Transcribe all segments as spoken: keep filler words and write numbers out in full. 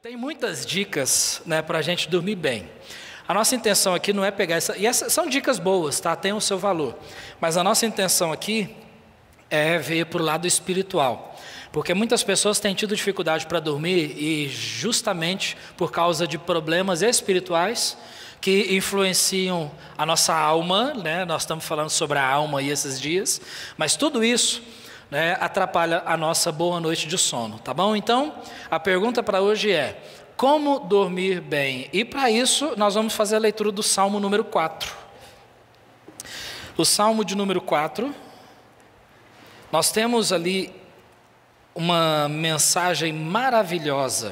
Tem muitas dicas, né, para a gente dormir bem. A nossa intenção aqui não é pegar essa... E essas são dicas boas, tá? Tem o seu valor. Mas a nossa intenção aqui é ver para o lado espiritual. Porque muitas pessoas têm tido dificuldade para dormir e justamente por causa de problemas espirituais que influenciam a nossa alma, né? Nós estamos falando sobre a alma aí esses dias. Mas tudo isso, né, atrapalha a nossa boa noite de sono, tá bom? Então, a pergunta para hoje é: como dormir bem? E para isso, nós vamos fazer a leitura do Salmo número quatro. O Salmo de número quatro, nós temos ali uma mensagem maravilhosa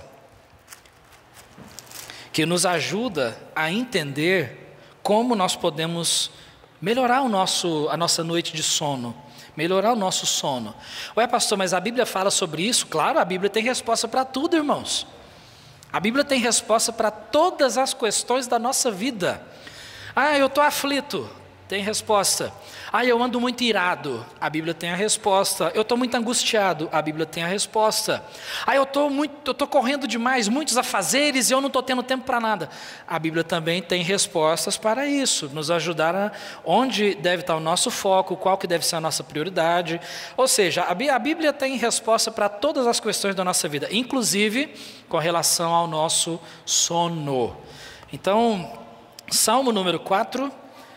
que nos ajuda a entender como nós podemos melhorar o nosso, a nossa noite de sono. Melhorar o nosso sono. Ué, pastor, mas a Bíblia fala sobre isso? Claro, a Bíblia tem resposta para tudo, irmãos. A Bíblia tem resposta para todas as questões da nossa vida. Ah, eu estou aflito. Tem resposta. Ah, eu ando muito irado. A Bíblia tem a resposta. Eu estou muito angustiado. A Bíblia tem a resposta. Ah, eu estou muito, eu estou correndo demais, muitos afazeres e eu não estou tendo tempo para nada. A Bíblia também tem respostas para isso, nos ajudar a onde deve estar o nosso foco, qual que deve ser a nossa prioridade. Ou seja, a Bíblia tem resposta para todas as questões da nossa vida, inclusive com relação ao nosso sono. Então, Salmo número quatro.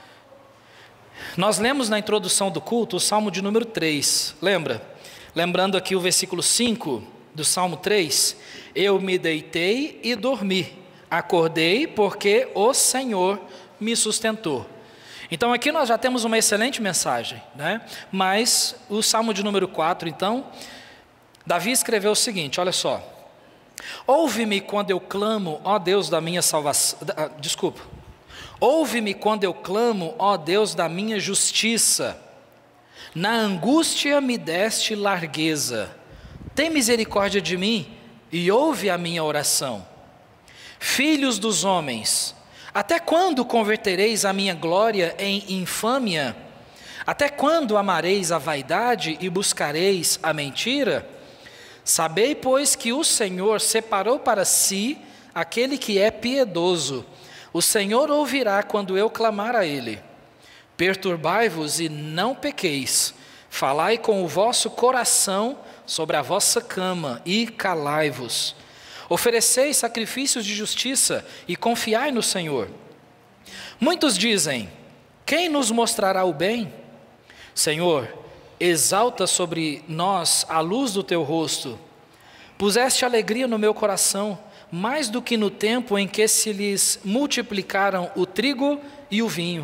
Nós lemos na introdução do culto o Salmo de número três, lembra? Lembrando aqui o versículo cinco do Salmo três: eu me deitei e dormi, acordei porque o Senhor me sustentou. Então aqui nós já temos uma excelente mensagem, né? Mas o Salmo de número quatro, então, Davi escreveu o seguinte, olha só: ouve-me quando eu clamo, ó Deus da minha salvação, ah, desculpa, ouve-me quando eu clamo, ó Deus da minha justiça. Na angústia me deste largueza. Tem misericórdia de mim e ouve a minha oração. Filhos dos homens, até quando convertereis a minha glória em infâmia? Até quando amareis a vaidade e buscareis a mentira? Sabei, pois, que o Senhor separou para si aquele que é piedoso. O Senhor ouvirá quando eu clamar a Ele. Perturbai-vos e não pequeis. Falai com o vosso coração sobre a vossa cama e calai-vos. Ofereceis sacrifícios de justiça e confiai no Senhor. Muitos dizem: quem nos mostrará o bem? Senhor, exalta sobre nós a luz do teu rosto. Puseste alegria no meu coração, mais do que no tempo em que se lhes multiplicaram o trigo e o vinho.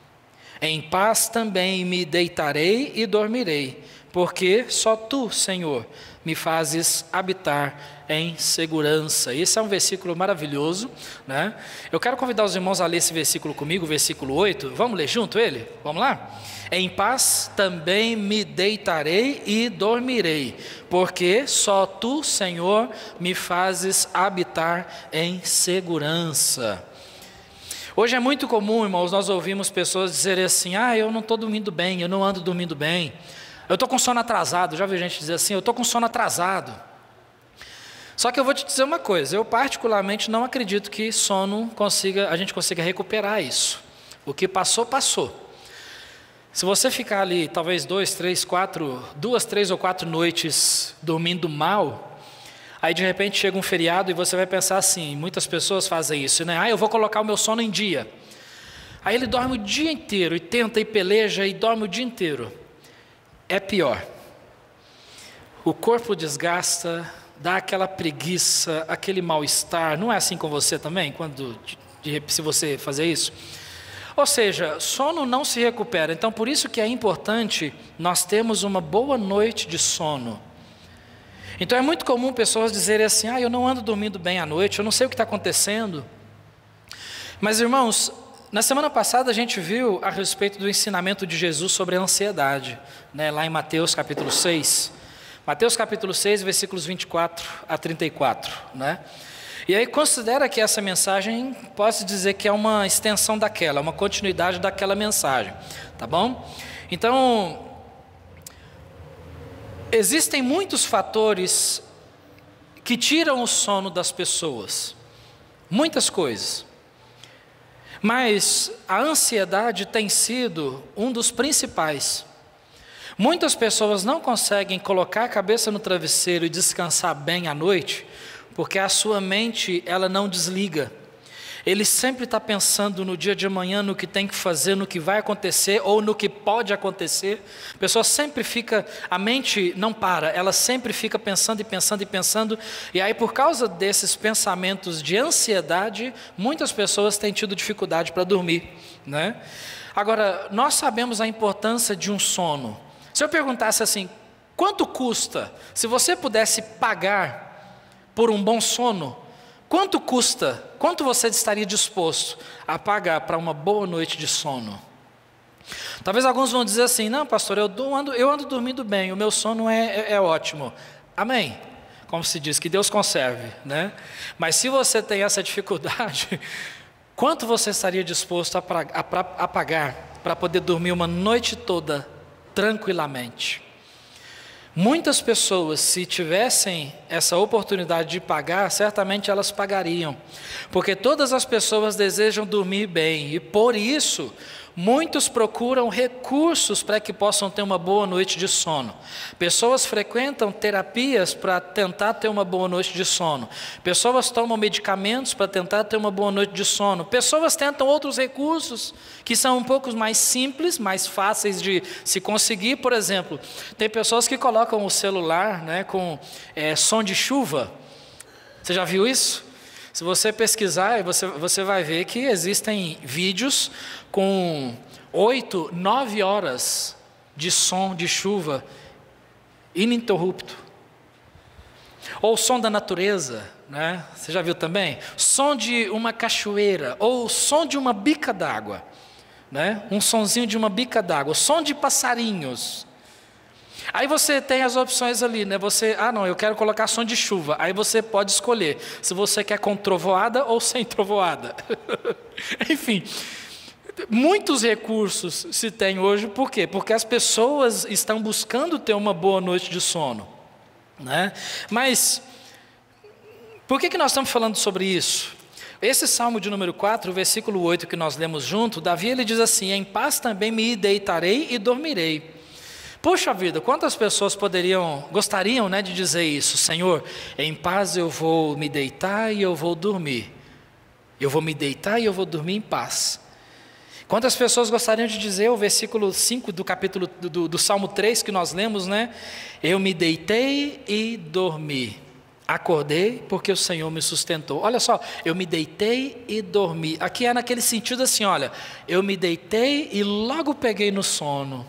Em paz também me deitarei e dormirei, porque só tu, Senhor, me fazes habitar em segurança. Esse é um versículo maravilhoso, né? Eu quero convidar os irmãos a ler esse versículo comigo, versículo oito. Vamos ler junto ele? Vamos lá? Em paz também me deitarei e dormirei, porque só tu, Senhor, me fazes habitar em segurança. Hoje é muito comum, irmãos, nós ouvimos pessoas dizerem assim: ah, eu não estou dormindo bem, eu não ando dormindo bem, eu estou com sono atrasado. Já vi gente dizer assim: eu estou com sono atrasado. Só que eu vou te dizer uma coisa, eu particularmente não acredito que sono consiga, a gente consiga recuperar isso. O que passou, passou. Se você ficar ali, talvez dois, três, quatro, duas, três ou quatro noites dormindo mal, aí de repente chega um feriado e você vai pensar assim, muitas pessoas fazem isso, né? Ah, eu vou colocar o meu sono em dia. Aí ele dorme o dia inteiro e tenta e peleja e dorme o dia inteiro. É pior. O corpo desgasta, dá aquela preguiça, aquele mal-estar. Não é assim com você também, quando, de, se você fazer isso? Ou seja, sono não se recupera. Então, por isso que é importante nós termos uma boa noite de sono. Então, é muito comum pessoas dizerem assim: ah, eu não ando dormindo bem à noite, eu não sei o que está acontecendo. Mas, irmãos, na semana passada a gente viu a respeito do ensinamento de Jesus sobre a ansiedade, né, lá em Mateus capítulo seis. Mateus capítulo seis, versículos vinte e quatro a trinta e quatro, né? E aí considera que essa mensagem, posso dizer que é uma extensão daquela, uma continuidade daquela mensagem, tá bom? Então, existem muitos fatores que tiram o sono das pessoas? Muitas coisas. Mas a ansiedade tem sido um dos principais. Muitas pessoas não conseguem colocar a cabeça no travesseiro e descansar bem à noite, porque a sua mente, ela não desliga. Ele sempre está pensando no dia de amanhã, no que tem que fazer, no que vai acontecer ou no que pode acontecer. A pessoa sempre fica, a mente não para, ela sempre fica pensando e pensando e pensando. E aí, por causa desses pensamentos de ansiedade, muitas pessoas têm tido dificuldade para dormir, né? Agora, nós sabemos a importância de um sono. Se eu perguntasse assim, quanto custa, se você pudesse pagar por um bom sono, quanto custa, quanto você estaria disposto a pagar para uma boa noite de sono? Talvez alguns vão dizer assim, não pastor, eu ando, eu ando dormindo bem, o meu sono é, é, é ótimo. Amém? Como se diz, que Deus conserve, né? Mas se você tem essa dificuldade, quanto você estaria disposto a, pra, a, pra, a pagar para poder dormir uma noite toda tranquilamente? Muitas pessoas, se tivessem essa oportunidade de pagar, certamente elas pagariam, porque todas as pessoas desejam dormir bem, e por isso, muitos procuram recursos para que possam ter uma boa noite de sono. Pessoas frequentam terapias para tentar ter uma boa noite de sono. Pessoas tomam medicamentos para tentar ter uma boa noite de sono. Pessoas tentam outros recursos que são um pouco mais simples, mais fáceis de se conseguir. Por exemplo, tem pessoas que colocam o celular, né, com é, som de chuva. Você já viu isso? Se você pesquisar, você, você vai ver que existem vídeos com oito, nove horas de som de chuva ininterrupto. Ou som da natureza, né? Você já viu também? Som de uma cachoeira, ou som de uma bica d'água, né? Um sonzinho de uma bica d'água, som de passarinhos. Aí você tem as opções ali, né? Você, ah não, eu quero colocar som de chuva. Aí você pode escolher se você quer com trovoada ou sem trovoada. Enfim, muitos recursos se tem hoje, por quê? Porque as pessoas estão buscando ter uma boa noite de sono, né? Mas, por que que nós estamos falando sobre isso? Esse Salmo de número quatro, versículo oito que nós lemos junto, Davi ele diz assim, em paz também me deitarei e dormirei. Puxa vida, quantas pessoas poderiam, gostariam, né, de dizer isso? Senhor, em paz eu vou me deitar e eu vou dormir. Eu vou me deitar e eu vou dormir em paz. Quantas pessoas gostariam de dizer o versículo cinco do capítulo do, do, do Salmo três que nós lemos, né? Eu me deitei e dormi. Acordei porque o Senhor me sustentou. Olha só, eu me deitei e dormi. Aqui é naquele sentido assim, olha, eu me deitei e logo peguei no sono.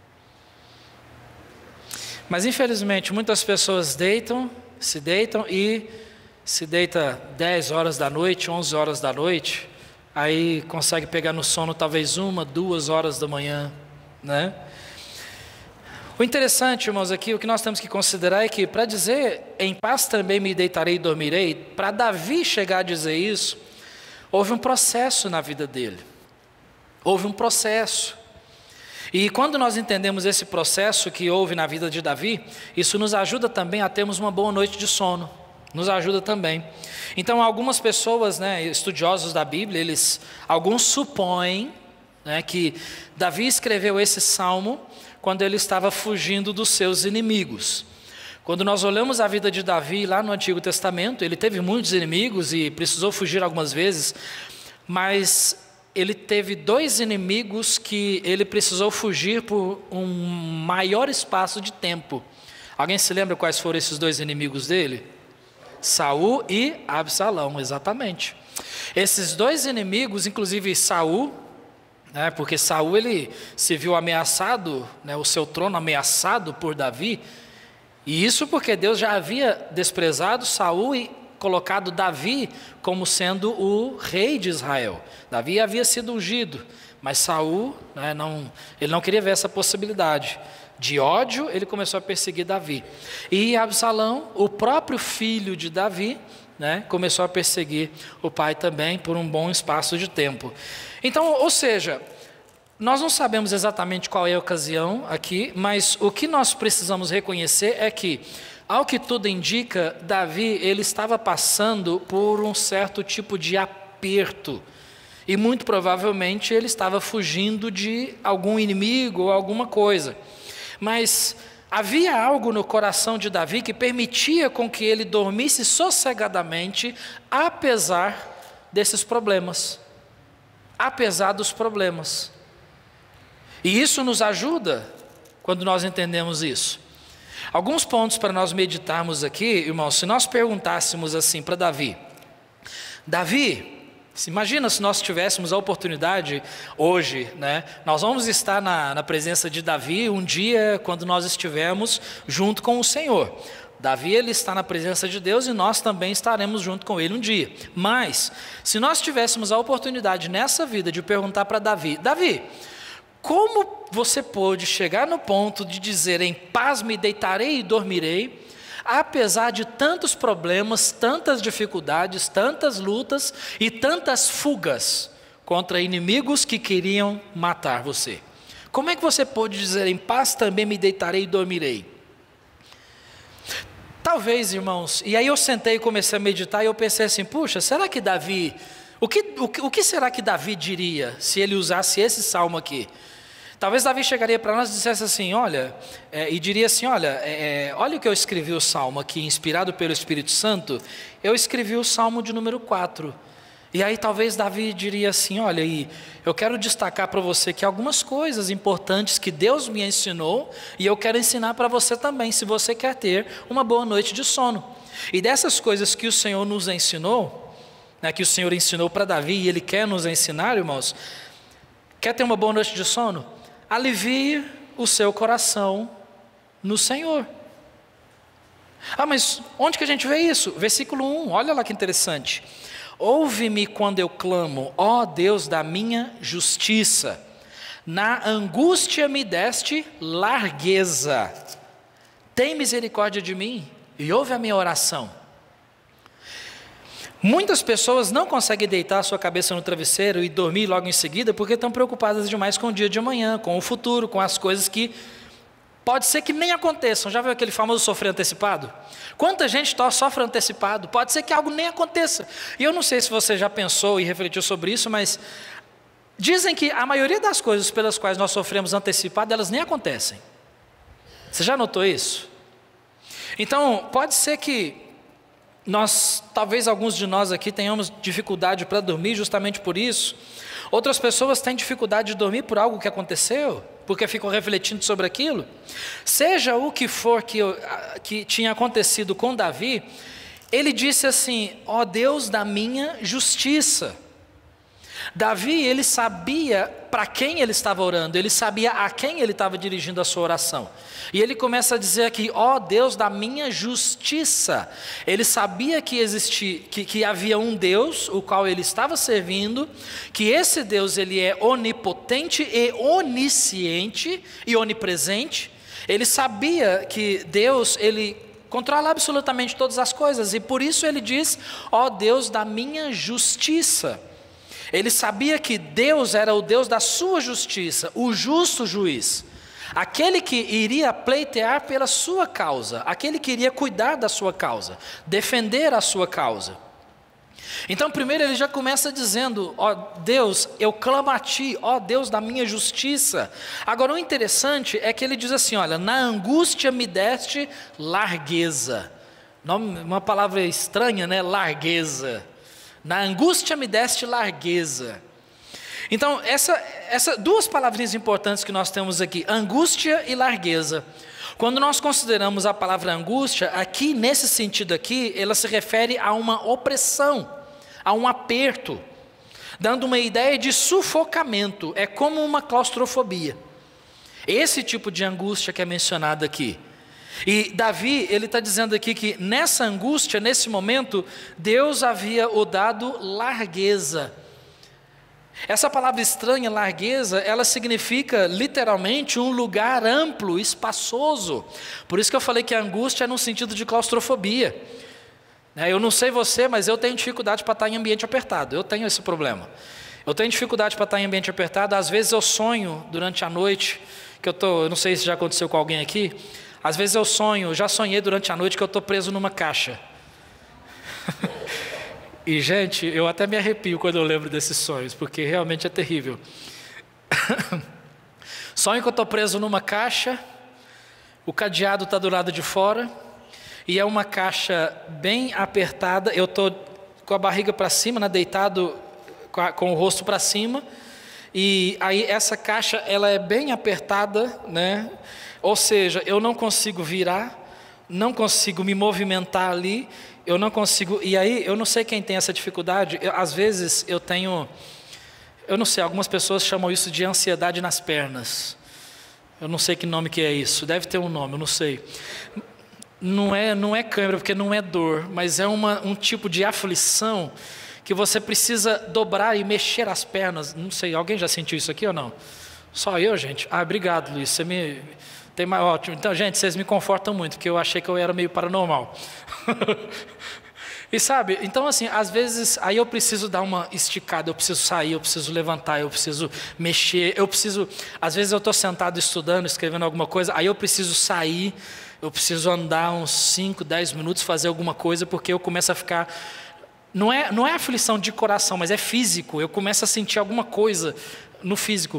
Mas infelizmente muitas pessoas deitam, se deitam e se deita dez horas da noite, onze horas da noite, aí consegue pegar no sono talvez uma, duas horas da manhã, né? O interessante, irmãos, aqui, o que nós temos que considerar é que para dizer, em paz também me deitarei e dormirei, para Davi chegar a dizer isso, houve um processo na vida dele, houve um processo. E quando nós entendemos esse processo que houve na vida de Davi, isso nos ajuda também a termos uma boa noite de sono, nos ajuda também. Então algumas pessoas, né, estudiosos da Bíblia, eles, alguns supõem, né, que Davi escreveu esse salmo quando ele estava fugindo dos seus inimigos. Quando nós olhamos a vida de Davi lá no Antigo Testamento, ele teve muitos inimigos e precisou fugir algumas vezes, mas ele teve dois inimigos que ele precisou fugir por um maior espaço de tempo. Alguém se lembra quais foram esses dois inimigos dele? Saul e Absalão, exatamente. Esses dois inimigos, inclusive Saul, né, porque Saul ele se viu ameaçado, né, o seu trono ameaçado por Davi, e isso porque Deus já havia desprezado Saul e colocado Davi como sendo o rei de Israel. Davi havia sido ungido, mas Saul, né, não, ele não queria ver essa possibilidade. De ódio, ele começou a perseguir Davi. E Absalão, o próprio filho de Davi, né, começou a perseguir o pai também por um bom espaço de tempo. Então, ou seja, nós não sabemos exatamente qual é a ocasião aqui, mas o que nós precisamos reconhecer é que Ao que tudo indica, Davi, ele estava passando por um certo tipo de aperto. E muito provavelmente ele estava fugindo de algum inimigo ou alguma coisa. Mas havia algo no coração de Davi que permitia com que ele dormisse sossegadamente, apesar desses problemas. Apesar dos problemas. E isso nos ajuda quando nós entendemos isso. Alguns pontos para nós meditarmos aqui, irmãos. Se nós perguntássemos assim para Davi: Davi, se imagina se nós tivéssemos a oportunidade hoje, né? Nós vamos estar na, na presença de Davi um dia quando nós estivermos junto com o Senhor. Davi, ele está na presença de Deus e nós também estaremos junto com ele um dia. Mas, se nós tivéssemos a oportunidade nessa vida de perguntar para Davi: Davi, como você pôde chegar no ponto de dizer em paz me deitarei e dormirei, apesar de tantos problemas, tantas dificuldades, tantas lutas e tantas fugas contra inimigos que queriam matar você? Como é que você pôde dizer em paz também me deitarei e dormirei? Talvez, irmãos, e aí eu sentei e comecei a meditar e eu pensei assim: puxa, será que Davi, o que, o que, o que será que Davi diria se ele usasse esse salmo aqui? Talvez Davi chegaria para nós e dissesse assim, olha, é, e diria assim, olha, é, olha o que eu escrevi o salmo aqui, inspirado pelo Espírito Santo, eu escrevi o salmo de número quatro. E aí talvez Davi diria assim, olha, e eu quero destacar para você que algumas coisas importantes que Deus me ensinou, e eu quero ensinar para você também, se você quer ter uma boa noite de sono. E dessas coisas que o Senhor nos ensinou, né, que o Senhor ensinou para Davi, e Ele quer nos ensinar, irmãos, quer ter uma boa noite de sono? Alivie o seu coração no Senhor. Ah, mas onde que a gente vê isso? Versículo um, olha lá que interessante. Ouve-me quando eu clamo, ó Deus da minha justiça. Na angústia me deste largueza. Tem misericórdia de mim e ouve a minha oração. Muitas pessoas não conseguem deitar a sua cabeça no travesseiro e dormir logo em seguida porque estão preocupadas demais com o dia de amanhã, com o futuro, com as coisas que pode ser que nem aconteçam. Já viu aquele famoso sofrer antecipado? Quanta gente sofre antecipado? Pode ser que algo nem aconteça. E eu não sei se você já pensou e refletiu sobre isso, mas dizem que a maioria das coisas pelas quais nós sofremos antecipado, elas nem acontecem. Você já notou isso? Então, pode ser que nós, talvez alguns de nós aqui tenhamos dificuldade para dormir justamente por isso. Outras pessoas têm dificuldade de dormir por algo que aconteceu, porque ficam refletindo sobre aquilo. Seja o que for que, que tinha acontecido com Davi, ele disse assim, ó Deus da minha justiça. Davi, ele sabia para quem ele estava orando, ele sabia a quem ele estava dirigindo a sua oração. E ele começa a dizer aqui, ó Deus da minha justiça. Ele sabia que existia, que, que havia um Deus, o qual ele estava servindo, que esse Deus ele é onipotente e onisciente e onipresente. Ele sabia que Deus, ele controla absolutamente todas as coisas, e por isso ele diz, ó Deus da minha justiça. Ele sabia que Deus era o Deus da sua justiça, o justo juiz, aquele que iria pleitear pela sua causa, aquele que iria cuidar da sua causa, defender a sua causa. Então primeiro ele já começa dizendo, ó Deus, eu clamo a Ti, ó Deus da minha justiça. Agora o interessante é que ele diz assim, olha, na angústia me deste largueza. Uma palavra estranha, né? Largueza. Na angústia me deste largueza. Então, essa, essa duas palavrinhas importantes que nós temos aqui, angústia e largueza. Quando nós consideramos a palavra angústia, aqui, nesse sentido aqui, ela se refere a uma opressão, a um aperto, dando uma ideia de sufocamento, é como uma claustrofobia. Esse tipo de angústia que é mencionado aqui. E Davi, ele está dizendo aqui que nessa angústia, nesse momento, Deus havia o dado largueza. Essa palavra estranha, largueza, ela significa literalmente um lugar amplo, espaçoso. Por isso que eu falei que a angústia é no sentido de claustrofobia. Eu não sei você, mas eu tenho dificuldade para estar em ambiente apertado, eu tenho esse problema. Eu tenho dificuldade para estar em ambiente apertado, às vezes eu sonho durante a noite, que eu, tô, eu não sei se já aconteceu com alguém aqui, Às vezes eu sonho, já sonhei durante a noite que eu estou preso numa caixa. E, gente, eu até me arrepio quando eu lembro desses sonhos, porque realmente é terrível. Sonho que eu estou preso numa caixa, o cadeado está do lado de fora, e é uma caixa bem apertada, eu estou com a barriga para cima, né, deitado com, a, com o rosto para cima, e aí essa caixa ela é bem apertada, né? Ou seja, eu não consigo virar, não consigo me movimentar ali, eu não consigo, e aí eu não sei quem tem essa dificuldade, eu, às vezes eu tenho, eu não sei, algumas pessoas chamam isso de ansiedade nas pernas, eu não sei que nome que é isso, deve ter um nome, eu não sei, não é, não é câimbra porque não é dor, mas é uma, um tipo de aflição, que você precisa dobrar e mexer as pernas, não sei, alguém já sentiu isso aqui ou não? Só eu, gente? Ah, obrigado, Luiz, você me... Tem mais, ótimo. Então, gente, vocês me confortam muito, porque eu achei que eu era meio paranormal. E sabe, então assim, às vezes, aí eu preciso dar uma esticada, eu preciso sair, eu preciso levantar, eu preciso mexer, eu preciso, às vezes eu estou sentado estudando, escrevendo alguma coisa, aí eu preciso sair, eu preciso andar uns cinco, dez minutos, fazer alguma coisa, porque eu começo a ficar, não é, não é aflição de coração, mas é físico, eu começo a sentir alguma coisa no físico.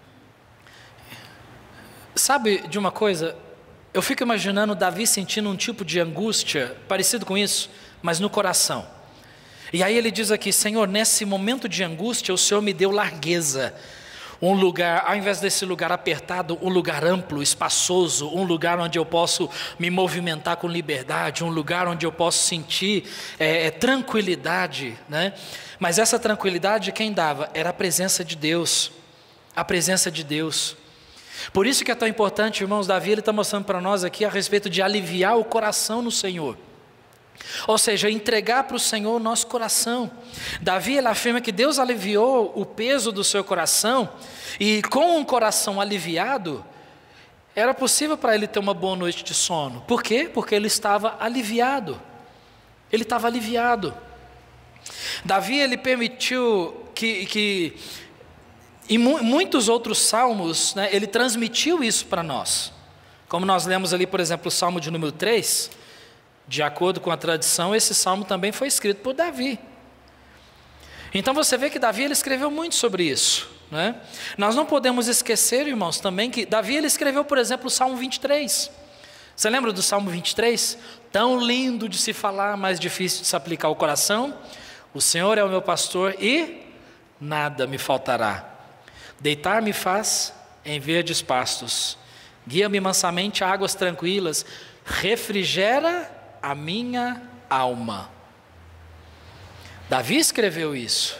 Sabe de uma coisa? Eu fico imaginando Davi sentindo um tipo de angústia parecido com isso, mas no coração. E aí ele diz aqui: Senhor, nesse momento de angústia, o Senhor me deu largueza. Um lugar, ao invés desse lugar apertado, um lugar amplo, espaçoso, um lugar onde eu posso me movimentar com liberdade, um lugar onde eu posso sentir é, é, tranquilidade, né? Mas essa tranquilidade quem dava? Era a presença de Deus, a presença de Deus. Por isso que é tão importante, irmãos, Davi ele está mostrando para nós aqui a respeito de aliviar o coração no Senhor. Ou seja, entregar para o Senhor o nosso coração. Davi ele afirma que Deus aliviou o peso do seu coração, e com um coração aliviado, era possível para ele ter uma boa noite de sono. Por quê? Porque ele estava aliviado. Ele estava aliviado. Davi ele permitiu que... que E mu- muitos outros salmos, né, ele transmitiu isso para nós. Como nós lemos ali, por exemplo, o Salmo de número três, de acordo com a tradição, esse salmo também foi escrito por Davi. Então você vê que Davi ele escreveu muito sobre isso, né? Nós não podemos esquecer, irmãos, também que Davi ele escreveu, por exemplo, o Salmo vinte e três. Você lembra do Salmo vinte e três? Tão lindo de se falar, mas difícil de se aplicar ao coração. O Senhor é o meu pastor e nada me faltará. Deitar-me faz em verdes pastos, guia-me mansamente a águas tranquilas, refrigera a minha alma. Davi escreveu isso.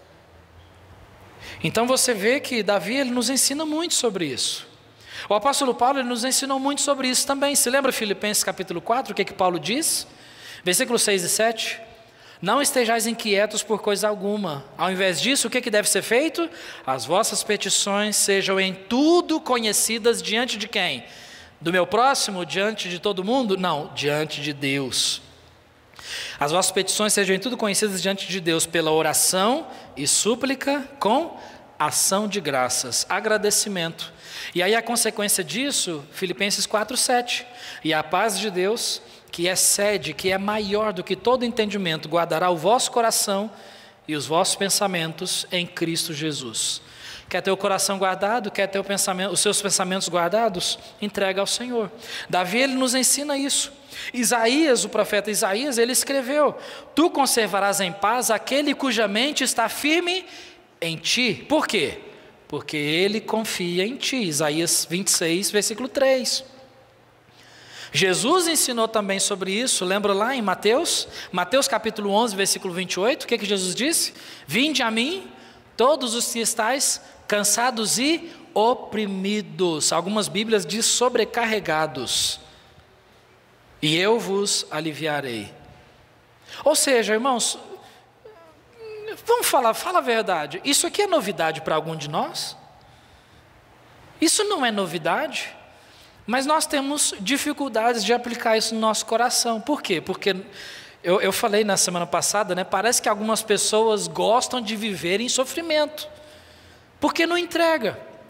Então você vê que Davi ele nos ensina muito sobre isso. O apóstolo Paulo ele nos ensinou muito sobre isso também. Se lembra Filipenses capítulo quatro, o que, que Paulo diz? Versículos seis e sete. Não estejais inquietos por coisa alguma. Ao invés disso, o que, que deve ser feito? As vossas petições sejam em tudo conhecidas diante de quem? Do meu próximo? Diante de todo mundo? Não, diante de Deus. As vossas petições sejam em tudo conhecidas diante de Deus pela oração e súplica com ação de graças, agradecimento. E aí a consequência disso, Filipenses quatro, sete. E a paz de Deus, que excede, que é maior do que todo entendimento, guardará o vosso coração e os vossos pensamentos em Cristo Jesus. Quer ter o coração guardado? Quer ter o pensamento, os seus pensamentos guardados? Entrega ao Senhor. Davi ele nos ensina isso. Isaías, o profeta Isaías, ele escreveu: tu conservarás em paz aquele cuja mente está firme em ti. Por quê? Porque ele confia em ti. Isaías vinte e seis, versículo três. Jesus ensinou também sobre isso, lembra lá em Mateus? Mateus capítulo onze, versículo vinte e oito, o que, que Jesus disse? Vinde a mim, todos os que estáis cansados e oprimidos. Algumas Bíblias diz sobrecarregados. E eu vos aliviarei. Ou seja, irmãos, vamos falar, fala a verdade. Isso aqui é novidade para algum de nós? Isso não é novidade? Mas nós temos dificuldades de aplicar isso no nosso coração. Por quê? Porque eu, eu falei na semana passada, né? Parece que algumas pessoas gostam de viver em sofrimento, porque não entrega.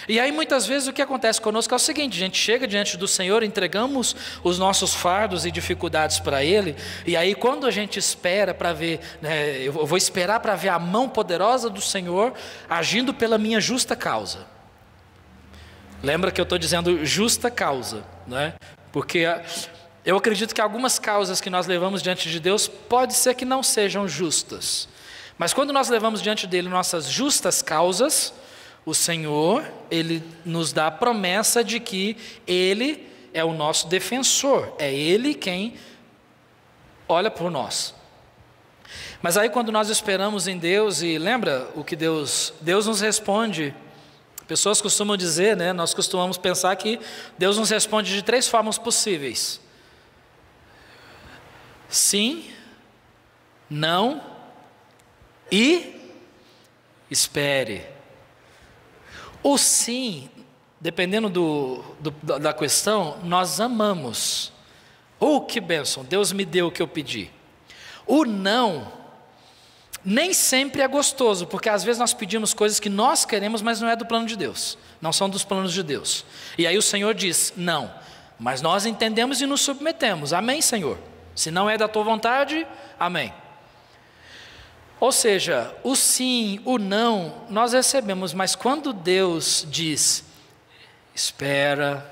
E aí muitas vezes o que acontece conosco é o seguinte: a gente chega diante do Senhor, entregamos os nossos fardos e dificuldades para Ele, e aí quando a gente espera para ver, né, eu vou esperar para ver a mão poderosa do Senhor agindo pela minha justa causa. Lembra que eu estou dizendo justa causa, né? Porque eu acredito que algumas causas que nós levamos diante de Deus pode ser que não sejam justas, mas quando nós levamos diante dele nossas justas causas, o Senhor, Ele nos dá a promessa de que Ele é o nosso defensor, é Ele quem olha por nós. Mas aí quando nós esperamos em Deus, e lembra o que Deus, Deus nos responde, pessoas costumam dizer, né, nós costumamos pensar que Deus nos responde de três formas possíveis: sim, não e espere. O sim, dependendo do, do, da questão, nós amamos. Oh, que bênção, Deus me deu o que eu pedi. O não, nem sempre é gostoso, porque às vezes nós pedimos coisas que nós queremos, mas não é do plano de Deus, não são dos planos de Deus. E aí o Senhor diz, não, mas nós entendemos e nos submetemos. Amém, Senhor? Se não é da tua vontade, amém. Ou seja, o sim, o não, nós recebemos, mas quando Deus diz, espera,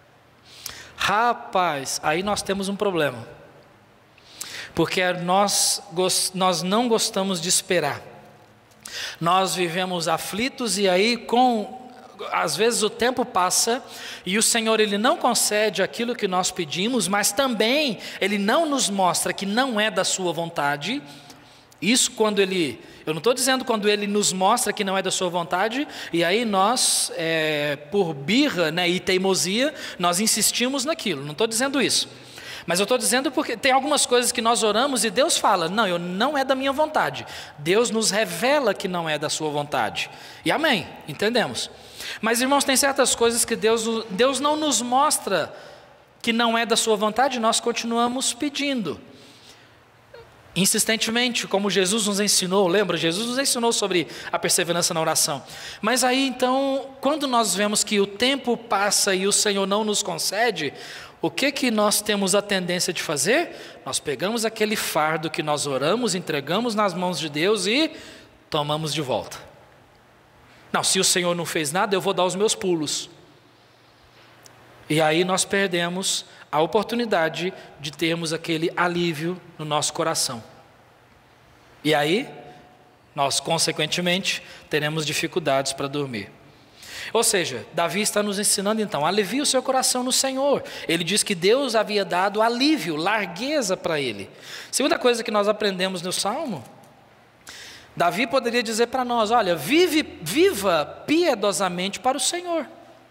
rapaz, aí nós temos um problema, porque nós, nós não gostamos de esperar, nós vivemos aflitos e aí com, às vezes o tempo passa e o Senhor Ele não concede aquilo que nós pedimos, mas também Ele não nos mostra que não é da sua vontade. Isso quando Ele, eu não estou dizendo quando Ele nos mostra que não é da sua vontade, e aí nós, é, por birra, né, e teimosia, nós insistimos naquilo, não estou dizendo isso. Mas eu estou dizendo porque tem algumas coisas que nós oramos e Deus fala, não, eu, não é da minha vontade. Deus nos revela que não é da sua vontade. E amém, entendemos. Mas irmãos, tem certas coisas que Deus, Deus não nos mostra que não é da sua vontade, nós continuamos pedindo. Insistentemente, como Jesus nos ensinou, lembra? Jesus nos ensinou sobre a perseverança na oração. Mas aí então, quando nós vemos que o tempo passa e o Senhor não nos concede, o que que nós temos a tendência de fazer? Nós pegamos aquele fardo que nós oramos, entregamos nas mãos de Deus e tomamos de volta. Não, se o Senhor não fez nada, eu vou dar os meus pulos. E aí nós perdemos a oportunidade de termos aquele alívio no nosso coração. E aí, nós consequentemente teremos dificuldades para dormir. Ou seja, Davi está nos ensinando então, alivie o seu coração no Senhor. Ele diz que Deus havia dado alívio, largueza para ele. Segunda coisa que nós aprendemos no Salmo, Davi poderia dizer para nós, olha, vive, viva piedosamente para o Senhor.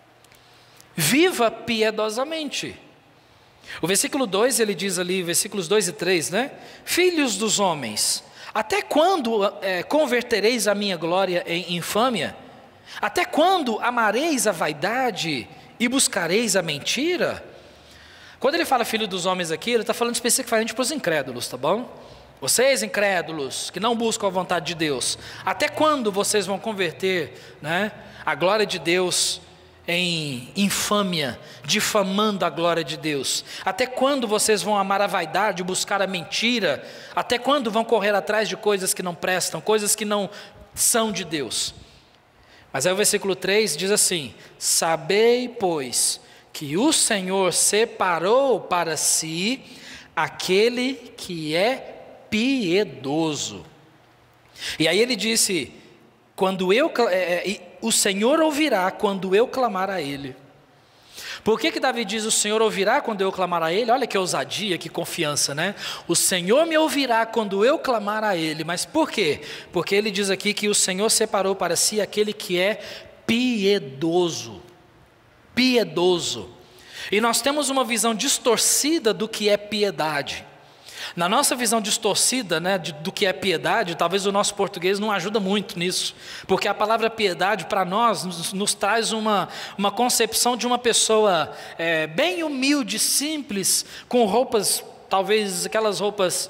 Viva piedosamente. O versículo dois, ele diz ali, versículos dois e três, né? Filhos dos homens, até quando é, convertereis a minha glória em infâmia? Até quando amareis a vaidade e buscareis a mentira? Quando ele fala filho dos homens aqui, ele está falando especificamente para os incrédulos, tá bom? Vocês incrédulos, que não buscam a vontade de Deus, até quando vocês vão converter, né, a glória de Deus em infâmia, difamando a glória de Deus? Até quando vocês vão amar a vaidade, buscar a mentira? Até quando vão correr atrás de coisas que não prestam, coisas que não são de Deus? Mas aí o versículo três diz assim, sabei, pois, que o Senhor separou para si aquele que é piedoso. E aí ele disse, quando eu... É, é, o Senhor ouvirá quando eu clamar a Ele. Por que que Davi diz, o Senhor ouvirá quando eu clamar a Ele? Olha que ousadia, que confiança, né? O Senhor me ouvirá quando eu clamar a Ele. Mas por quê? Porque ele diz aqui que o Senhor separou para si aquele que é piedoso. Piedoso. E nós temos uma visão distorcida do que é piedade. Na nossa visão distorcida, né, de, do que é piedade, talvez o nosso português não ajuda muito nisso, porque a palavra piedade para nós nos, nos traz uma, uma concepção de uma pessoa é, bem humilde, simples, com roupas, talvez aquelas roupas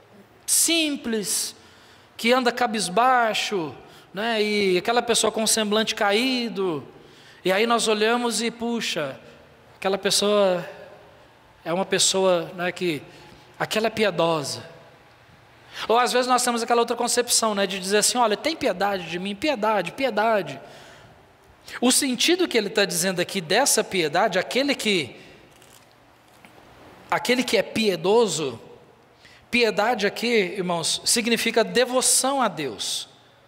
simples, que anda cabisbaixo, né, e aquela pessoa com um semblante caído. E aí nós olhamos e, puxa, aquela pessoa é uma pessoa, né, que, aquela é piedosa. Ou às vezes nós temos aquela outra concepção, né, de dizer assim, olha, tem piedade de mim, piedade, piedade. O sentido que ele está dizendo aqui dessa piedade, aquele que, aquele que é piedoso, piedade aqui, irmãos, significa devoção a Deus.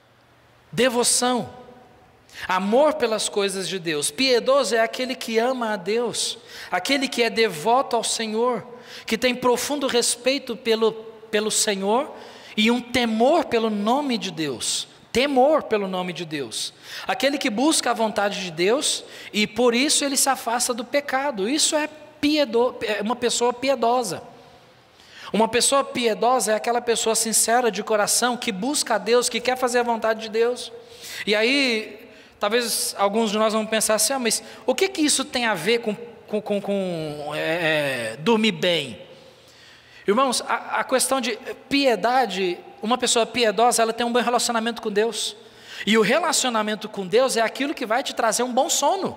Devoção. Amor pelas coisas de Deus. Piedoso é aquele que ama a Deus, aquele que é devoto ao Senhor, que tem profundo respeito pelo, pelo Senhor e um temor pelo nome de Deus. Temor pelo nome de Deus. Aquele que busca a vontade de Deus e por isso ele se afasta do pecado. Isso é, piedo, é uma pessoa piedosa. Uma pessoa piedosa é aquela pessoa sincera de coração, que busca a Deus, que quer fazer a vontade de Deus. E aí, talvez alguns de nós vão pensar assim, ah, mas o que que isso tem a ver com, com, com, com é, é, dormir bem? Irmãos, a, a questão de piedade, uma pessoa piedosa, ela tem um bom relacionamento com Deus. E o relacionamento com Deus é aquilo que vai te trazer um bom sono.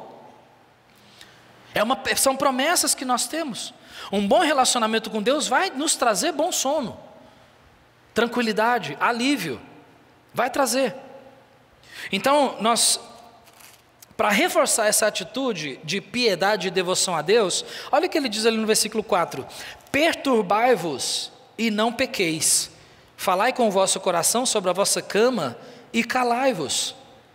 É uma, são promessas que nós temos. Um bom relacionamento com Deus vai nos trazer bom sono, tranquilidade, alívio, vai trazer. Então, nós, para reforçar essa atitude de piedade e devoção a Deus, olha o que ele diz ali no versículo quatro: perturbai-vos e não pequeis, falai com o vosso coração sobre a vossa cama e calai-vos.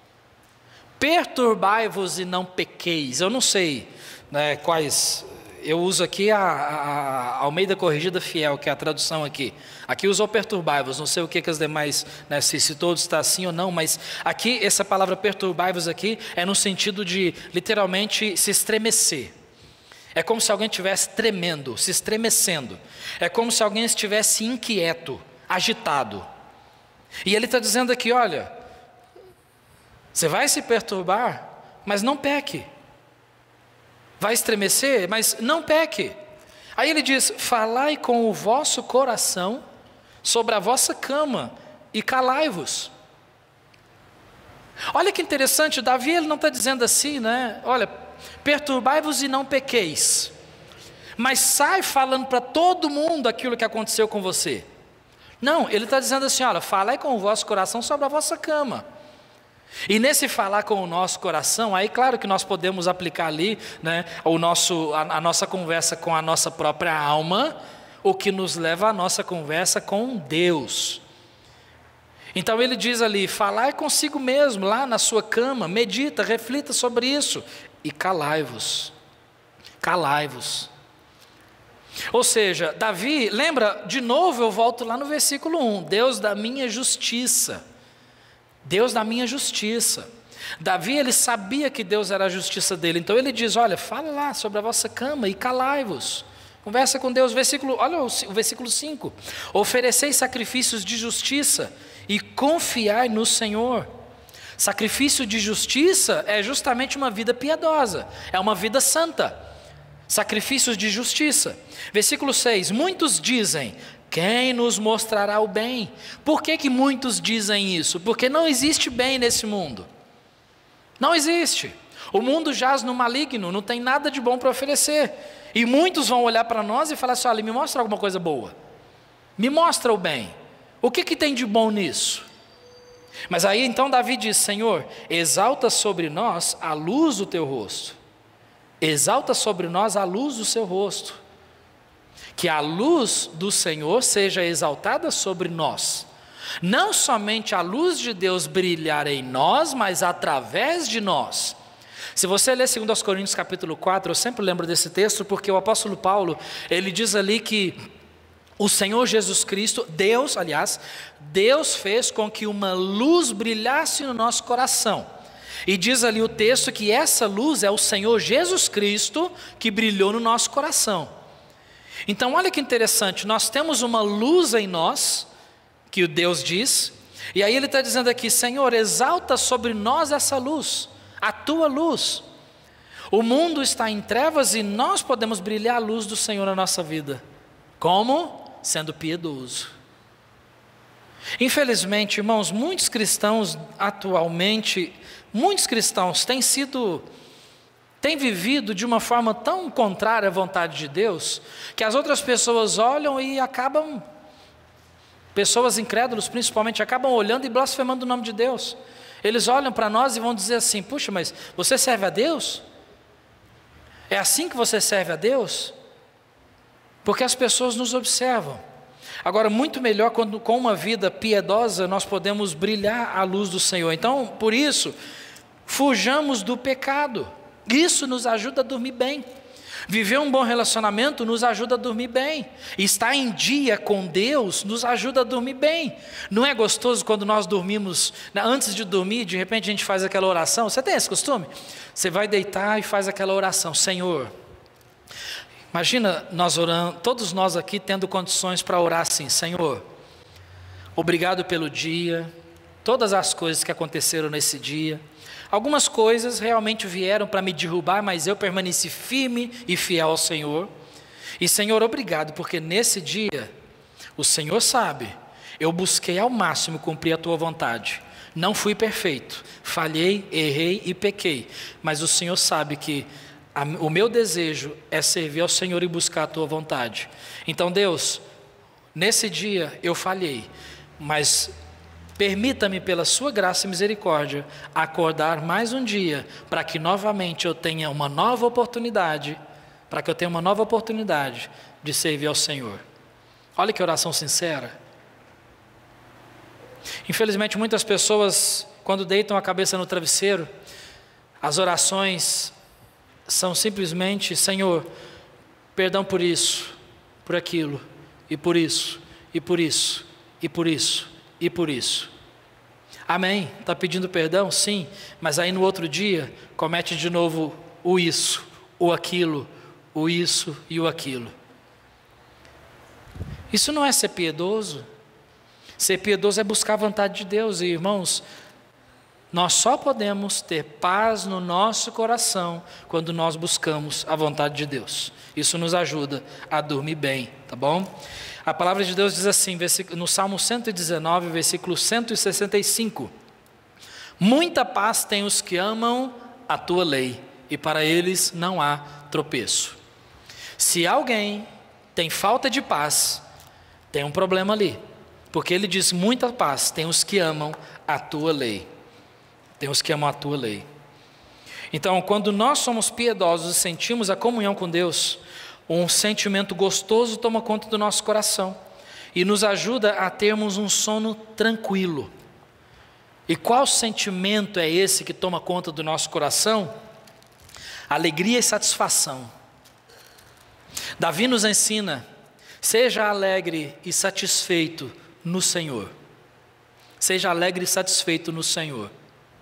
Perturbai-vos e não pequeis. Eu não sei, né, quais... Eu uso aqui a, a, a Almeida Corrigida Fiel, que é a tradução aqui. Aqui usou perturbai-vos, não sei o que que as demais, né, se, se todos está assim ou não, mas aqui essa palavra perturbai-vos aqui é no sentido de literalmente se estremecer. É como se alguém estivesse tremendo, se estremecendo. É como se alguém estivesse inquieto, agitado. E ele está dizendo aqui, olha, você vai se perturbar, mas não peque. Vai estremecer, mas não peque. Aí ele diz, falai com o vosso coração sobre a vossa cama e calai-vos. Olha que interessante, Davi ele não está dizendo assim, né? Olha, perturbai-vos e não pequeis. Mas sai falando para todo mundo aquilo que aconteceu com você. Não, ele está dizendo assim, olha, falai com o vosso coração sobre a vossa cama. E nesse falar com o nosso coração, aí claro que nós podemos aplicar ali, né, o nosso, a, a nossa conversa com a nossa própria alma, o que nos leva à nossa conversa com Deus. Então ele diz ali, falai consigo mesmo, lá na sua cama, medita, reflita sobre isso, e calai-vos, calai-vos. Ou seja, Davi, lembra, de novo eu volto lá no versículo um, Deus da minha justiça. Deus da minha justiça. Davi, ele sabia que Deus era a justiça dele, então ele diz, olha, fala lá sobre a vossa cama e calai-vos. Conversa com Deus, versículo, olha o, o versículo cinco. Ofereceis sacrifícios de justiça e confiai no Senhor. Sacrifício de justiça é justamente uma vida piedosa, é uma vida santa. Sacrifícios de justiça. Versículo seis, muitos dizem, quem nos mostrará o bem? Por que que muitos dizem isso? Porque não existe bem nesse mundo. Não existe. O mundo jaz no maligno, não tem nada de bom para oferecer. E muitos vão olhar para nós e falar assim, olha, me mostra alguma coisa boa. Me mostra o bem. O que que tem de bom nisso? Mas aí então Davi diz, Senhor, exalta sobre nós a luz do teu rosto. Exalta sobre nós a luz do seu rosto. Que a luz do Senhor seja exaltada sobre nós. Não somente a luz de Deus brilhar em nós, mas através de nós. Se você ler dois Coríntios capítulo quatro, eu sempre lembro desse texto, porque o apóstolo Paulo, ele diz ali que o Senhor Jesus Cristo, Deus, aliás, Deus fez com que uma luz brilhasse no nosso coração. E diz ali o texto que essa luz é o Senhor Jesus Cristo que brilhou no nosso coração. Então olha que interessante, nós temos uma luz em nós, que o Deus diz, e aí ele está dizendo aqui, Senhor, exalta sobre nós essa luz, a tua luz. O mundo está em trevas e nós podemos brilhar a luz do Senhor na nossa vida. Como? Sendo piedoso. Infelizmente, irmãos, muitos cristãos atualmente, muitos cristãos têm sido tem vivido de uma forma tão contrária à vontade de Deus, que as outras pessoas olham e acabam, pessoas incrédulas principalmente, acabam olhando e blasfemando o nome de Deus. Eles olham para nós e vão dizer assim: puxa, mas você serve a Deus? É assim que você serve a Deus? Porque as pessoas nos observam. Agora, muito melhor quando com uma vida piedosa nós podemos brilhar a luz do Senhor. Então, por isso, fujamos do pecado. Isso nos ajuda a dormir bem. Viver um bom relacionamento nos ajuda a dormir bem. Estar em dia com Deus nos ajuda a dormir bem. Não é gostoso quando nós dormimos, antes de dormir, de repente a gente faz aquela oração? Você tem esse costume? Você vai deitar e faz aquela oração: Senhor, imagina nós orando, todos nós aqui tendo condições para orar assim: Senhor, obrigado pelo dia, todas as coisas que aconteceram nesse dia. Algumas coisas realmente vieram para me derrubar, mas eu permaneci firme e fiel ao Senhor. E Senhor, obrigado, porque nesse dia, o Senhor sabe, eu busquei ao máximo cumprir a Tua vontade. Não fui perfeito, falhei, errei e pequei, mas o Senhor sabe que a, o meu desejo é servir ao Senhor e buscar a Tua vontade. Então, Deus, nesse dia eu falhei, mas permita-me, pela sua graça e misericórdia, acordar mais um dia, para que novamente eu tenha uma nova oportunidade, para que eu tenha uma nova oportunidade de servir ao Senhor. Olha que oração sincera. Infelizmente, muitas pessoas, quando deitam a cabeça no travesseiro, as orações são simplesmente: Senhor, perdão por isso, por aquilo, e por isso, e por isso, e por isso, e por isso. Amém, está pedindo perdão? Sim, mas aí no outro dia comete de novo o isso, o aquilo, o isso e o aquilo. Isso não é ser piedoso. Ser piedoso é buscar a vontade de Deus. E irmãos, nós só podemos ter paz no nosso coração quando nós buscamos a vontade de Deus. Isso nos ajuda a dormir bem, tá bom? A palavra de Deus diz assim, no Salmo cento e dezenove, versículo cento e sessenta e cinco: muita paz tem os que amam a tua lei, e para eles não há tropeço. Se alguém tem falta de paz, tem um problema ali, porque ele diz: muita paz tem os que amam a tua lei. Tem os que amam a tua lei. Então, quando nós somos piedosos e sentimos a comunhão com Deus, um sentimento gostoso toma conta do nosso coração e nos ajuda a termos um sono tranquilo. E qual sentimento é esse que toma conta do nosso coração? Alegria e satisfação. Davi nos ensina: seja alegre e satisfeito no Senhor. Seja alegre e satisfeito no Senhor.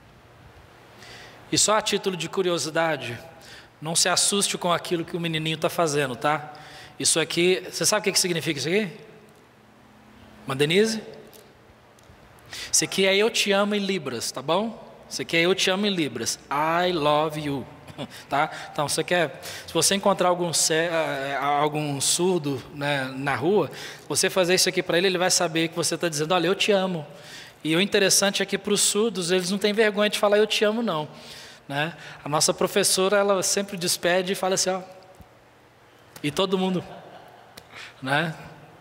E só a título de curiosidade, não se assuste com aquilo que o menininho está fazendo, tá? Isso aqui, você sabe o que significa isso aqui? Uma Denise? Isso aqui é eu te amo em libras, tá bom? Isso aqui é eu te amo em libras. I love you, tá? Então, você quer, se você encontrar algum, algum surdo, né, na rua, você fazer isso aqui para ele, ele vai saber que você está dizendo: olha, eu te amo. E o interessante é que para os surdos, eles não têm vergonha de falar eu te amo, não. Né? A nossa professora, ela sempre despede e fala assim, ó, e todo mundo, né?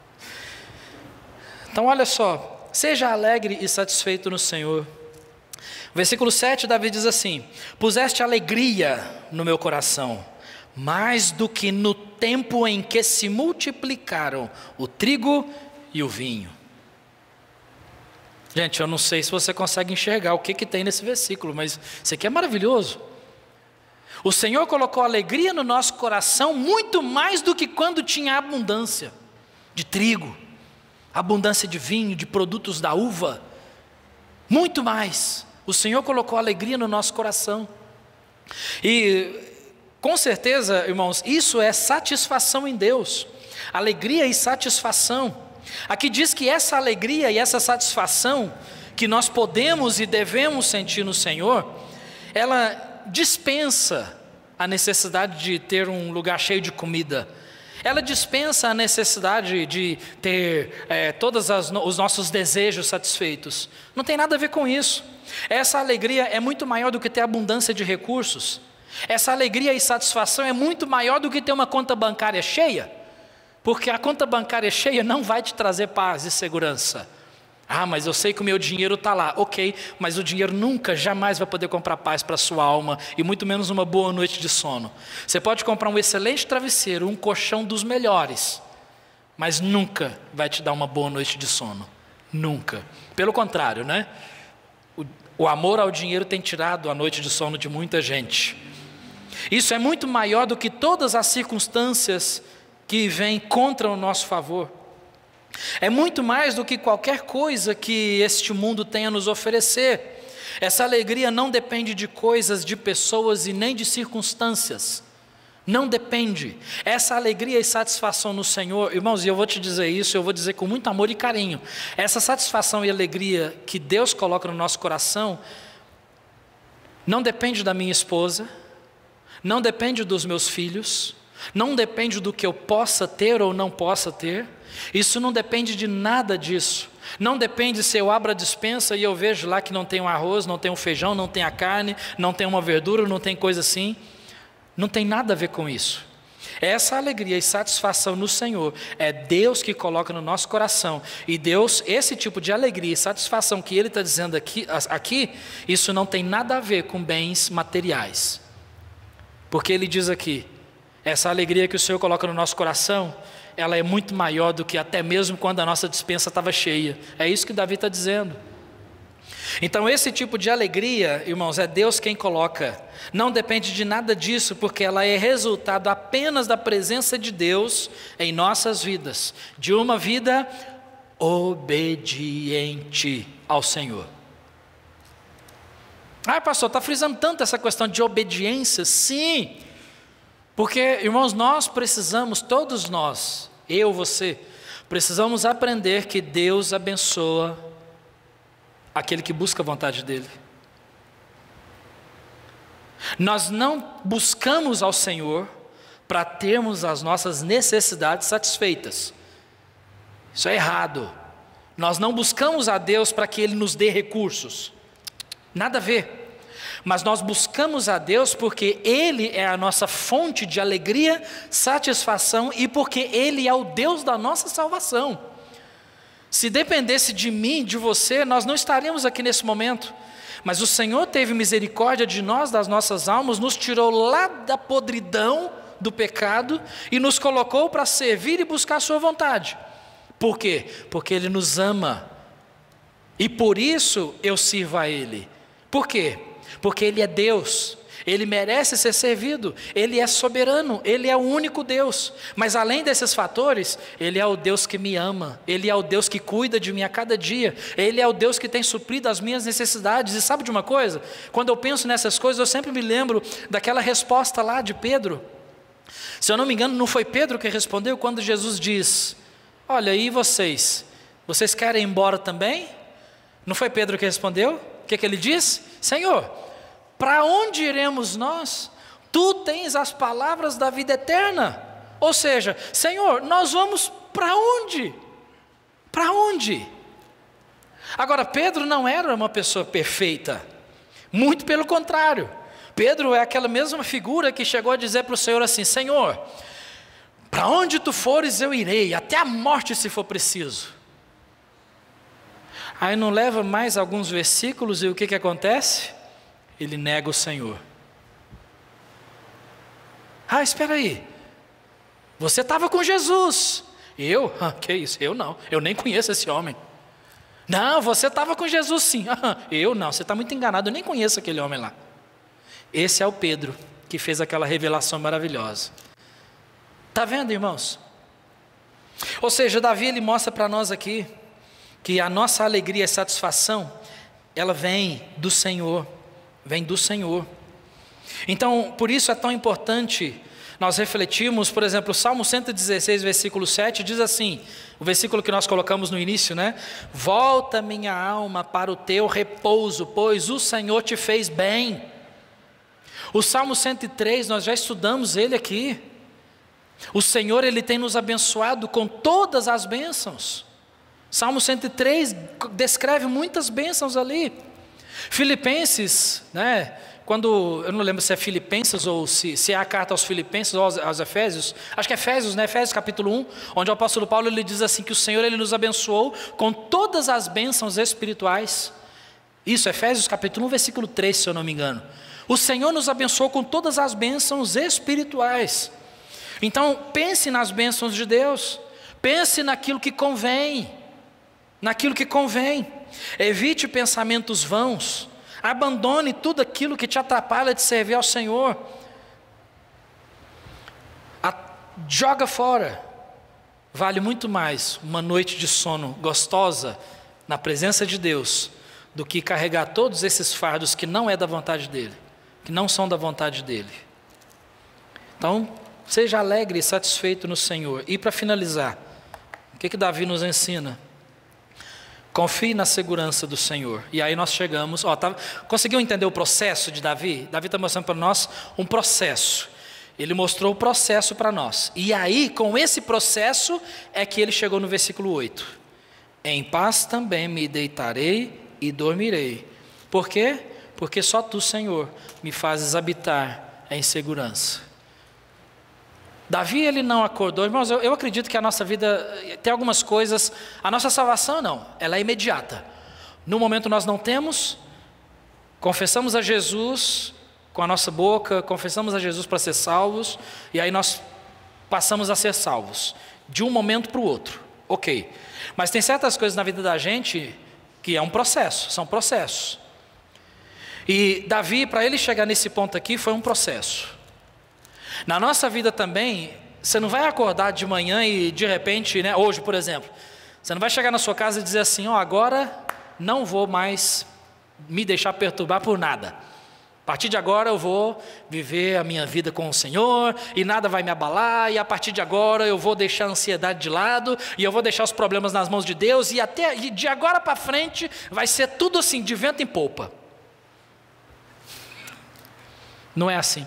Então olha só, seja alegre e satisfeito no Senhor. Versículo sete, Davi diz assim: puseste alegria no meu coração, mais do que no tempo em que se multiplicaram o trigo e o vinho. Gente, eu não sei se você consegue enxergar o que, que tem nesse versículo, mas isso aqui é maravilhoso. O Senhor colocou alegria no nosso coração muito mais do que quando tinha abundância de trigo, abundância de vinho, de produtos da uva. Muito mais. O Senhor colocou alegria no nosso coração. E com certeza, irmãos, isso é satisfação em Deus. Alegria e satisfação. Aqui diz que essa alegria e essa satisfação que nós podemos e devemos sentir no Senhor, ela dispensa a necessidade de ter um lugar cheio de comida. Ela dispensa a necessidade de ter é, todos os nossos desejos satisfeitos. Não tem nada a ver com isso. Essa alegria é muito maior do que ter abundância de recursos. Essa alegria e satisfação é muito maior do que ter uma conta bancária cheia, porque a conta bancária cheia não vai te trazer paz e segurança. Ah, mas eu sei que o meu dinheiro está lá. Ok, mas o dinheiro nunca, jamais vai poder comprar paz para a sua alma, e muito menos uma boa noite de sono. Você pode comprar um excelente travesseiro, um colchão dos melhores, mas nunca vai te dar uma boa noite de sono. Nunca. Pelo contrário, né? O, o amor ao dinheiro tem tirado a noite de sono de muita gente. Isso é muito maior do que todas as circunstâncias que vêm contra o nosso favor. É muito mais do que qualquer coisa que este mundo tenha a nos oferecer. Essa alegria não depende de coisas, de pessoas e nem de circunstâncias. Não depende. Essa alegria e satisfação no Senhor, irmãos, e eu vou te dizer isso, eu vou dizer com muito amor e carinho. Essa satisfação e alegria que Deus coloca no nosso coração, não depende da minha esposa, não depende dos meus filhos, não depende do que eu possa ter ou não possa ter. Isso não depende de nada disso. Não depende se eu abro a despensa e eu vejo lá que não tem um arroz, não tem um feijão, não tem a carne, não tem uma verdura, não tem coisa assim. Não tem nada a ver com isso. Essa alegria e satisfação no Senhor é Deus que coloca no nosso coração. E Deus, esse tipo de alegria e satisfação que Ele está dizendo aqui, aqui, isso não tem nada a ver com bens materiais. Porque Ele diz aqui, essa alegria que o Senhor coloca no nosso coração, ela é muito maior do que até mesmo quando a nossa despensa estava cheia. É isso que Davi está dizendo. Então esse tipo de alegria, irmãos, é Deus quem coloca. Não depende de nada disso, porque ela é resultado apenas da presença de Deus em nossas vidas. De uma vida obediente ao Senhor. Ah, pastor, está frisando tanto essa questão de obediência? Sim, porque, irmãos, nós precisamos, todos nós, eu, você, precisamos aprender que Deus abençoa aquele que busca a vontade dEle. Nós não buscamos ao Senhor para termos as nossas necessidades satisfeitas. Isso é errado. Nós não buscamos a Deus para que Ele nos dê recursos. Nada a ver. Mas nós buscamos a Deus porque Ele é a nossa fonte de alegria, satisfação e porque Ele é o Deus da nossa salvação. Se dependesse de mim, de você, nós não estaríamos aqui nesse momento. Mas o Senhor teve misericórdia de nós, das nossas almas, nos tirou lá da podridão do pecado e nos colocou para servir e buscar a sua vontade. Por quê? Porque Ele nos ama. E por isso eu sirvo a Ele. Por quê? Porque Ele é Deus, Ele merece ser servido, Ele é soberano, Ele é o único Deus. Mas além desses fatores, Ele é o Deus que me ama, Ele é o Deus que cuida de mim a cada dia, Ele é o Deus que tem suprido as minhas necessidades. E sabe de uma coisa? Quando eu penso nessas coisas, eu sempre me lembro daquela resposta lá de Pedro. Se eu não me engano, não foi Pedro que respondeu quando Jesus diz: olha, e vocês? Vocês querem ir embora também? Não foi Pedro que respondeu? O que, que ele diz? Senhor, para onde iremos nós? Tu tens as palavras da vida eterna. Ou seja, Senhor, nós vamos para onde? Para onde? Agora, Pedro não era uma pessoa perfeita. Muito pelo contrário. Pedro é aquela mesma figura que chegou a dizer para o Senhor assim: Senhor, para onde tu fores eu irei, até a morte se for preciso. Aí não leva mais alguns versículos e o que que acontece? Ele nega o Senhor. Ah, espera aí, você estava com Jesus. Eu? Ah, que isso? Eu não, eu nem conheço esse homem. Não, você estava com Jesus sim. Ah, eu não, você está muito enganado, eu nem conheço aquele homem lá. Esse é o Pedro que fez aquela revelação maravilhosa. Está vendo, irmãos? Ou seja, Davi ele mostra para nós aqui que a nossa alegria e satisfação, ela vem do Senhor, vem do Senhor. Então, por isso é tão importante nós refletirmos, por exemplo, o Salmo cento e dezesseis, versículo sete, diz assim, o versículo que nós colocamos no início, né? Volta minha alma para o teu repouso, pois o Senhor te fez bem. O Salmo cento e três, nós já estudamos ele aqui. O Senhor, Ele tem nos abençoado com todas as bênçãos. Salmo cento e três descreve muitas bênçãos ali. Filipenses, né? Quando, eu não lembro se é Filipenses ou se, se é a carta aos Filipenses ou aos, aos Efésios, acho que é Efésios, né? Efésios capítulo um, onde o apóstolo Paulo ele diz assim que o Senhor ele nos abençoou com todas as bênçãos espirituais. Isso, Efésios capítulo um, versículo três, se eu não me engano. O Senhor nos abençoou com todas as bênçãos espirituais. Então, pense nas bênçãos de Deus, pense naquilo que convém, naquilo que convém. Evite pensamentos vãos, abandone tudo aquilo que te atrapalha de servir ao Senhor. A, joga fora. Vale muito mais uma noite de sono gostosa na presença de Deus do que carregar todos esses fardos que não é da vontade dEle, que não são da vontade dEle. Então, seja alegre e satisfeito no Senhor. E para finalizar, o que que Davi nos ensina? Confie na segurança do Senhor. E aí nós chegamos, ó, tá, conseguiu entender o processo de Davi? Davi está mostrando para nós um processo. Ele mostrou o processo para nós. E aí, com esse processo, é que ele chegou no versículo oito. Em paz também me deitarei e dormirei. Por quê? Porque só tu, Senhor, me fazes habitar em segurança. Davi, ele não acordou, irmãos, eu, eu acredito que a nossa vida tem algumas coisas, a nossa salvação não, ela é imediata. No momento nós não temos, confessamos a Jesus com a nossa boca, confessamos a Jesus para ser salvos, e aí nós passamos a ser salvos, de um momento para o outro, ok. Mas tem certas coisas na vida da gente que é um processo, são processos. E Davi, para ele chegar nesse ponto aqui, foi um processo. Na nossa vida também, você não vai acordar de manhã e de repente, né, hoje por exemplo, você não vai chegar na sua casa e dizer assim, ó, agora não vou mais me deixar perturbar por nada. A partir de agora eu vou viver a minha vida com o Senhor e nada vai me abalar, e a partir de agora eu vou deixar a ansiedade de lado e eu vou deixar os problemas nas mãos de Deus e até e de agora para frente vai ser tudo assim, de vento em popa. Não é assim.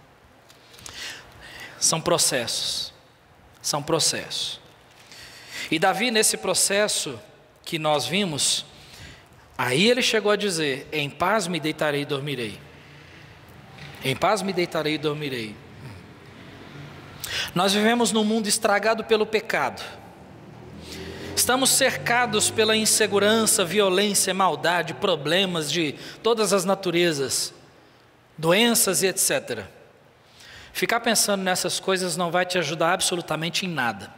São processos, são processos. E Davi, nesse processo que nós vimos, aí ele chegou a dizer, em paz me deitarei e dormirei. Em paz me deitarei e dormirei. Nós vivemos num mundo estragado pelo pecado. Estamos cercados pela insegurança, violência, maldade, problemas de todas as naturezas, doenças e etcétera. Ficar pensando nessas coisas não vai te ajudar absolutamente em nada.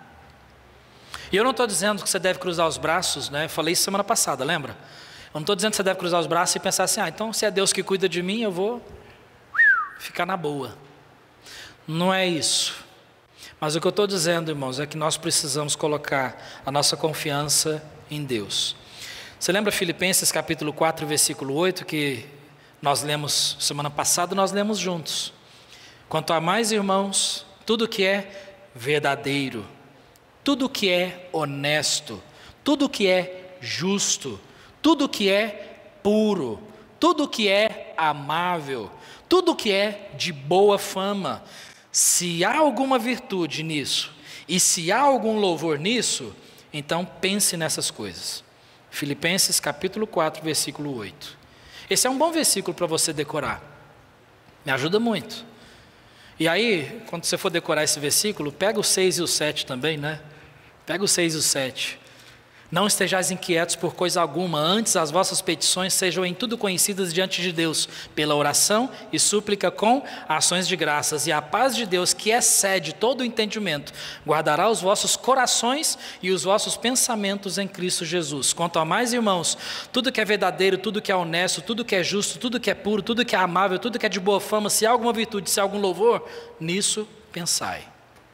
E eu não estou dizendo que você deve cruzar os braços, né? Eu falei isso semana passada, lembra? Eu não estou dizendo que você deve cruzar os braços e pensar assim, ah, então se é Deus que cuida de mim, eu vou ficar na boa. Não é isso. Mas o que eu estou dizendo, irmãos, é que nós precisamos colocar a nossa confiança em Deus. Você lembra Filipenses capítulo quatro, versículo oito, que nós lemos semana passada, nós lemos juntos. Quanto a mais, irmãos, tudo que é verdadeiro, tudo que é honesto, tudo que é justo, tudo que é puro, tudo que é amável, tudo que é de boa fama, se há alguma virtude nisso, e se há algum louvor nisso, então pense nessas coisas. Filipenses capítulo quatro, versículo oito. Esse é um bom versículo para você decorar. Me ajuda muito. E aí, quando você for decorar esse versículo, pega o seis e o sete também, né? Pega o seis e o sete. Não estejais inquietos por coisa alguma, antes as vossas petições sejam em tudo conhecidas diante de Deus, pela oração e súplica com ações de graças. E a paz de Deus, que excede todo o entendimento, guardará os vossos corações e os vossos pensamentos em Cristo Jesus. Quanto a mais, irmãos, tudo que é verdadeiro, tudo que é honesto, tudo que é justo, tudo que é puro, tudo que é amável, tudo que é de boa fama, se há alguma virtude, se há algum louvor, nisso pensai.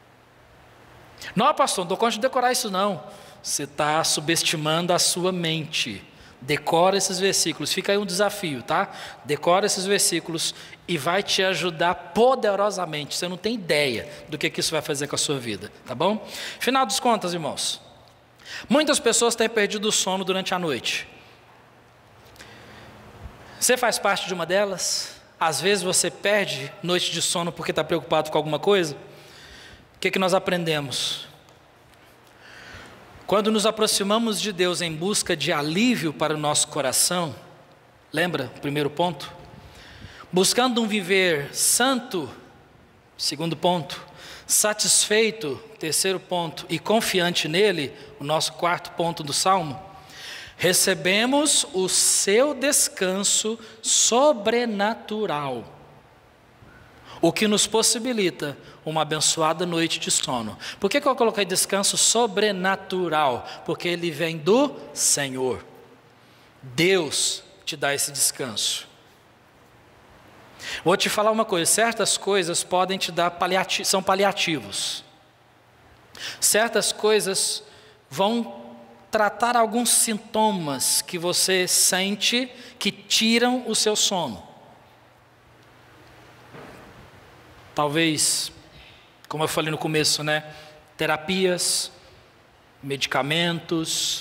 Não, pastor, não dou conta de decorar isso não. Você está subestimando a sua mente. Decora esses versículos, fica aí um desafio, tá? Decora esses versículos e vai te ajudar poderosamente. Você não tem ideia do que, que isso vai fazer com a sua vida, tá bom? Final dos contas, irmãos. Muitas pessoas têm perdido o sono durante a noite. Você faz parte de uma delas? Às vezes você perde noite de sono porque está preocupado com alguma coisa? O que, que nós aprendemos? Quando nos aproximamos de Deus em busca de alívio para o nosso coração, Lembra o primeiro ponto? Buscando um viver santo, segundo ponto. Satisfeito, terceiro ponto. E confiante nele, o nosso quarto ponto do Salmo. Recebemos o seu descanso sobrenatural, o que nos possibilita uma abençoada noite de sono. Por que que eu coloquei descanso sobrenatural? Porque ele vem do Senhor. Deus te dá esse descanso. Vou te falar uma coisa, certas coisas podem te dar paliati- são paliativos. Certas coisas vão tratar alguns sintomas que você sente que tiram o seu sono. Talvez, como eu falei no começo, né? Terapias, medicamentos,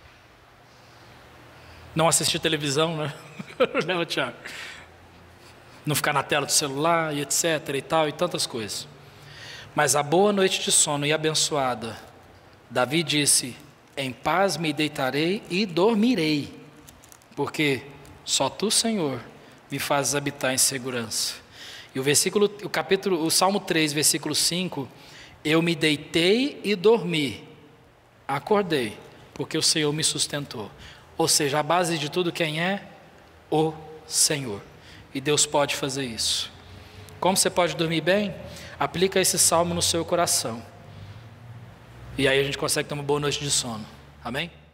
não assistir televisão, né? Não, Tiago. Não ficar na tela do celular e etc e tal, e tantas coisas. Mas a boa noite de sono e abençoada, Davi disse: em paz me deitarei e dormirei, porque só tu, Senhor, me fazes habitar em segurança. E o versículo, o capítulo, o Salmo três, versículo cinco, eu me deitei e dormi, acordei, porque o Senhor me sustentou. Ou seja, a base de tudo quem é? O Senhor. E Deus pode fazer isso. Como você pode dormir bem? Aplica esse salmo no seu coração. E aí a gente consegue ter uma boa noite de sono. Amém?